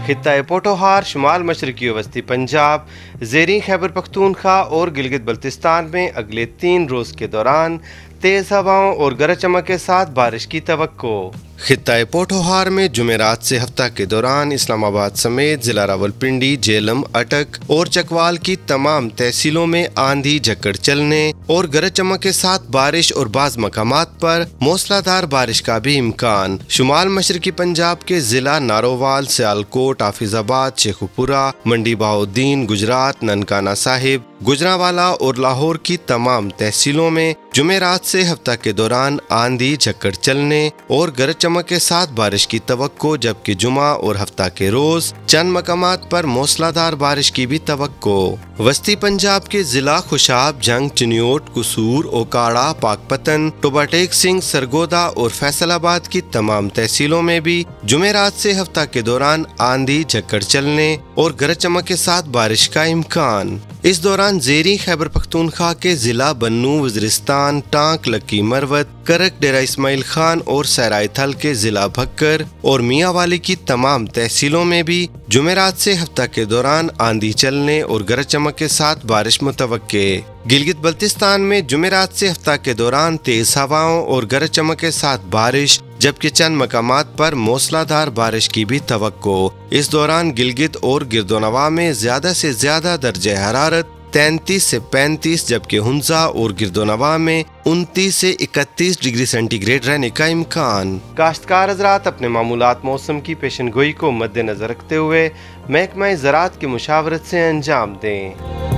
खित्ता पोठोहार, शुमाल मशरकी वस्ती पंजाब, ज़ेरी खैबर पख्तूनख्वा और गिलगित बल्तिस्तान में अगले 3 रोज़ के दौरान तेज़ हवाओं और गरज चमक के साथ बारिश की तवक्को। खित्ता पोठोहार में जुमेरात से हफ्ता के दौरान इस्लामाबाद समेत जिला रावलपिंडी, जेलम, अटक और चकवाल की तमाम तहसीलों में आंधी झक्कड़ चलने और गरज चमक के साथ बारिश और बाज़ मकामात पर मूसलाधार बारिश का भी इम्कान। शुमाल मशरकी पंजाब के जिला नारोवाल, सियालकोट, हाफिजाबाद, शेखुपुरा, मंडी बहाउद्दीन, गुजरात, ननकाना साहिब, गुजरांवाला और लाहौर की तमाम तहसीलों में जुमेरात से हफ्ता के दौरान आंधी झक्कड़ चलने और गरज चमक के साथ बारिश की तवक्को, जबकि जुमा और हफ्ता के रोज चंद मकामात पर मूसलाधार बारिश की भी तवक्को। वस्ती पंजाब के जिला खुशाब, जंग, चिन्योट, कुसूर, ओकाड़ा, पाकपतन, टोबाटेक सिंह, सरगोदा और फैसलाबाद की तमाम तहसीलों में भी जुमेरात से हफ्ता के दौरान आंधी झक्कड़ चलने और गरज चमक के साथ बारिश का इम्कान। इस दौरान ज़ेरी खैबर पख्तूनख्वा के जिला बन्नू, वज़ीरिस्तान, टांक, लक्की मरवत, करक, डेरा इस्माइल खान और सराय थल के जिला भक्कर और मियांवाली की तमाम तहसीलों में भी जुमेरात से हफ्ता के दौरान आंधी चलने और गरज चमक के साथ बारिश मुतवक्के। गिलगित बल्तिस्तान में जुमेरात से हफ्ता के दौरान तेज हवाओं और गरज चमक के साथ बारिश, जबकि चंद मकामात पर मूसलाधार बारिश की भी तवक्को। इस दौरान गिलगित और गिरदोनवा में ज्यादा से ज्यादा दर्जे हरारत 33 से 35, जबकि हुंजा और गिरदोनवा में 29 से 31 डिग्री सेंटीग्रेड रहने का इम्कान। काश्तकार हजरात अपने मामूलात मौसम की पेशन गोई को मद्देनजर रखते हुए महकमा ज़राअत की मुशावरत से अंजाम दें।